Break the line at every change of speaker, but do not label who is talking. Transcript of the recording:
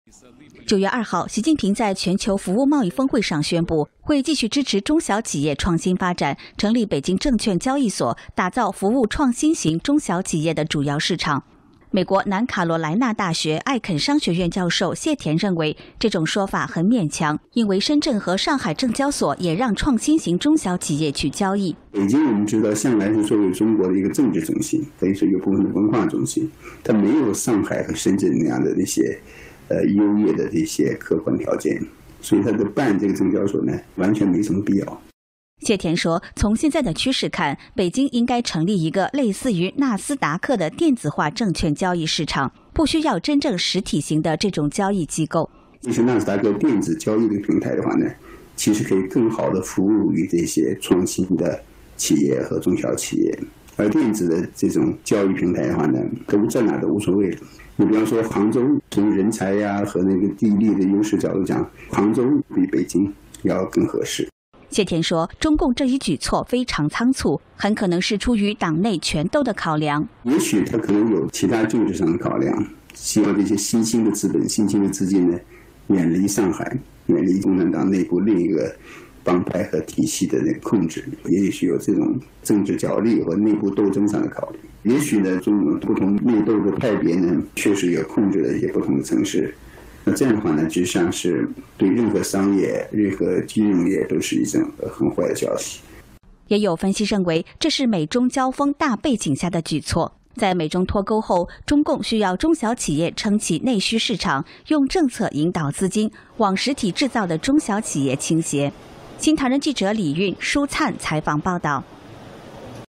9月2号，习近平在全球服务贸易峰会上宣布，会继续支持中小企业创新发展，成立北京证券交易所，打造服务创新型中小企业的主要市场。美国南卡罗来纳大学艾肯商学院教授谢田认为，这种说法很勉强，因为深圳和上海证交所也让创新型中小企业去交易。
北京我们知道向来是作为中国的一个政治中心，可以说有部分的文化中心，它没有上海和深圳那样的那些优越的这些客观条件，所以它的办这个证交所呢，完全没什么必要。
谢田说，从现在的趋势看，北京应该成立一个类似于纳斯达克的电子化证券交易市场，不需要真正实体型的这种交易机构。
其实纳斯达克电子交易的平台的话呢，其实可以更好的服务于这些创新的企业和中小企业，而电子的这种交易平台的话呢，都在哪都无所谓了。你比方说杭州，从人才呀和那个地利的优势角度讲，杭州比北京要更合适。
谢田说，中共这一举措非常仓促，很可能是出于党内权斗的考量。
也许他可能有其他政治上的考量，希望这些新兴的资本、新兴的资金呢，远离上海，远离共产党内部另一个帮派和体系的那个控制。也许有这种政治角力和内部斗争上的考虑。也许呢，中国不同内斗的派别呢，确实也控制了一些不同的城市。那这样的话呢，实际上是对任何商业、任何金融业都是一种很坏的消息。
也有分析认为，这是美中交锋大背景下的举措。在美中脱钩后，中共需要中小企业撑起内需市场，用政策引导资金往实体制造的中小企业倾斜。新唐人记者李韵、舒灿采访报道。